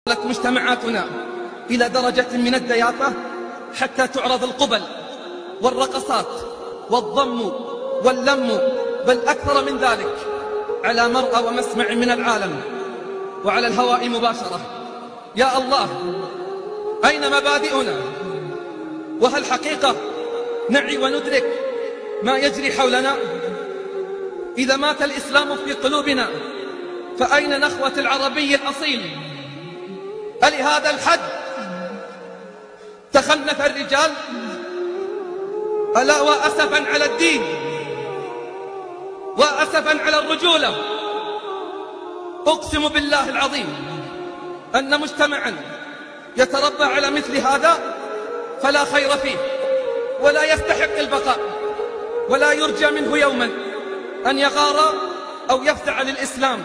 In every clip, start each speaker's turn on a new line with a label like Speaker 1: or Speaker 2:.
Speaker 1: وصلت مجتمعاتنا إلى درجة من الدياثة حتى تعرض القبل والرقصات والضم واللم بل أكثر من ذلك على مرأى ومسمع من العالم وعلى الهواء مباشرة. يا الله، أين مبادئنا؟ وهل حقيقة نعي وندرك ما يجري حولنا؟ إذا مات الإسلام في قلوبنا فأين نخوة العربي الأصيل؟ ألهذا الحد تخنث الرجال؟ ألا وأسفا على الدين وأسفا على الرجولة. أقسم بالله العظيم أن مجتمعا يتربى على مثل هذا فلا خير فيه ولا يستحق البقاء، ولا يرجى منه يوما أن يغار أو يفزع للإسلام.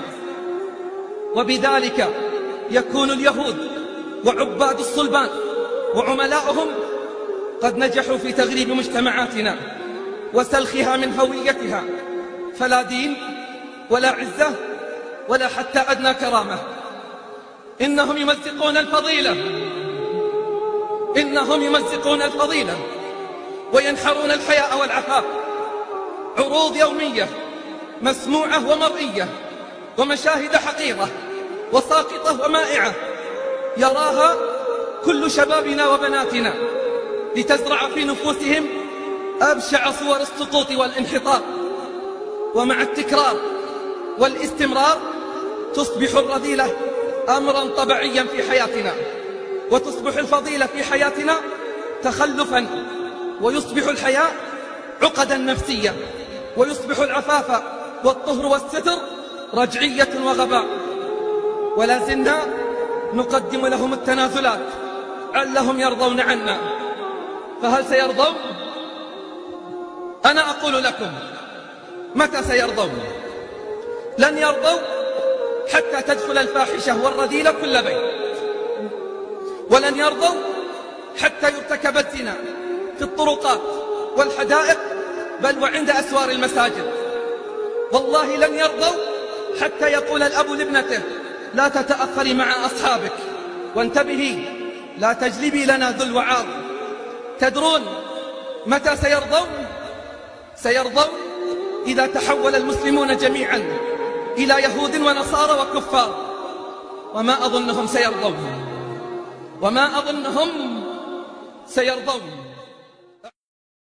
Speaker 1: وبذلك يكون اليهود وعباد الصلبان وعملاؤهم قد نجحوا في تغريب مجتمعاتنا وسلخها من هويتها، فلا دين ولا عزة ولا حتى أدنى كرامة. إنهم يمزقون الفضيلة، إنهم يمزقون الفضيلة وينحرون الحياء والعفاف. عروض يومية مسموعة ومرئية ومشاهد حقيرة وساقطة ومائعة يراها كل شبابنا وبناتنا لتزرع في نفوسهم أبشع صور السقوط والانحطاط. ومع التكرار والاستمرار تصبح الرذيلة أمرا طبيعيا في حياتنا، وتصبح الفضيلة في حياتنا تخلفا، ويصبح الحياء عقدا نفسية، ويصبح العفاف والطهر والستر رجعية وغباء. ولا زلنا نقدم لهم التنازلات علهم يرضون عنا، فهل سيرضون؟ أنا أقول لكم متى سيرضون؟ لن يرضوا حتى تدخل الفاحشة والرذيلة كل بيت، ولن يرضوا حتى يرتكب الزنا في الطرقات والحدائق بل وعند أسوار المساجد. والله لن يرضوا حتى يقول الأب لابنته لا تتأخري مع أصحابك وانتبهي لا تجلبي لنا ذل وعار. تدرون متى سيرضون؟ سيرضون إذا تحول المسلمون جميعا إلى يهود ونصارى وكفار، وما أظنهم سيرضون، وما أظنهم سيرضون.